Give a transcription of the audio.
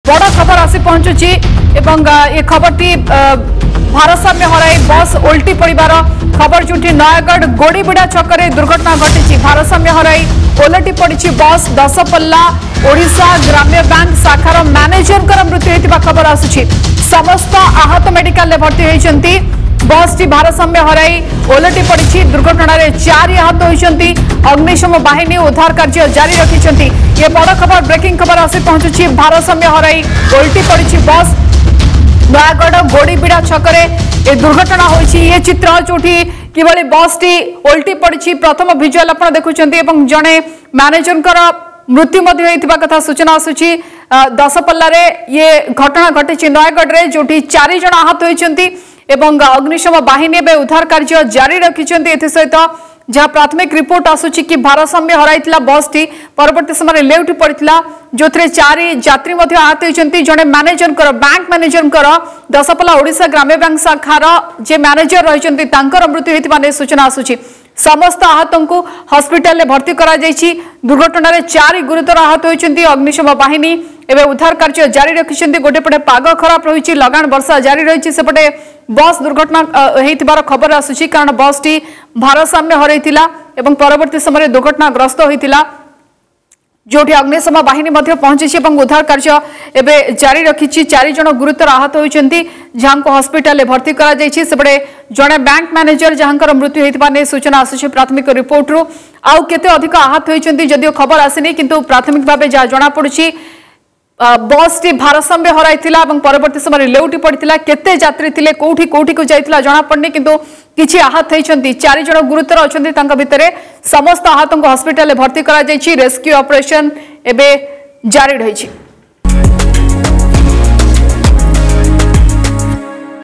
बड़ खबर आसी पहुंचुची ये खबरटी भारसाम्य हराई बस ओल्टी पड़ार खबर जो नयगढ़ गोड़ीबिड़ा छकरे दुर्घटना घटी भारसाम्य हराई ओलटी पड़ी बस दशपल्ला ओडिशा ग्राम्य बैंक शाखार मैनेजर मृत्यु होता खबर आसुची समस्त आहत मेडिकल भर्ती होती बस टी भारसाम्य हराई ओलटी पड़ी दुर्घटना 4 आहत होती अग्निशम बाहिनी उद्धार कार्य जारी रखिंट ये बड़ खबर ब्रेकिंग खबर आसी पहुंचुची भारसाम्य हराई ओलटी पड़ी बस नयगढ़ गोड़ीबिड़ा छकरे ये दुर्घटना होती ये चित्र जो किभली बस टी ओलटी पड़ी प्रथम भिजुआल आप देखुं जड़े मैनेजर मृत्यु होता कथा सूचना आसूची दशपल्ला ये घटना घटी नयगढ़ में जो 4 जन आहत होती अग्निशम बाहिनी उद्धार कार्य जारी रखिंट एसत जहाँ प्राथमिक रिपोर्ट आसूची कि भारसाम्य हराई बस टी परवर्ती समय लेउटी पड़ा जो 4 यात्री आहत होती जड़े manager bank manager Daspalla Odisha Gramya bank शाखार जे मैनेजर रही मृत्यु होता सूचना आसूची समस्त आहत को हॉस्पिटल भर्ती करा दुर्घटना 4 गुरुतर आहत होती अग्निशम बाहिनी एवं उद्धार कार्य जारी रखिंट गोटेपटे पाग खराब रही लगान वर्षा जारी रही सेपटे बस दुर्घटना होइतिबार खबर आसुची कारण बस टी भारसाम्य हरैतिला एवं परवर्ती समय दुर्घटनाग्रस्त होइतिला जोठी अग्निशम बाहिनी पहुंची उद्धार कार्य एवं जारी रखी 4 जन गुरुतर आहत होती जहां को हॉस्पिटल भर्ती कराई सेपटे जड़े बैंक मैनेजर जहां मृत्यु होता सूचना आसूची प्राथमिक रिपोर्ट रु आउ केते अधिक आहत होती जदिव खबर आसनी किंतु प्राथमिक भाव जहाँ जना पड़ी बस टी भारसाम्य हराई परवर्ती समय लेउटी पड़ा केते यात्री थिले कोठी कोठी को जाइतिला जना पड़नी किंतु किछि आहत होती 4 जन गुरुतर अच्छा भितर समस्त आहत को हॉस्पिटल भर्ती करा रेस्क्यू ऑपरेशन एबे जारी रही।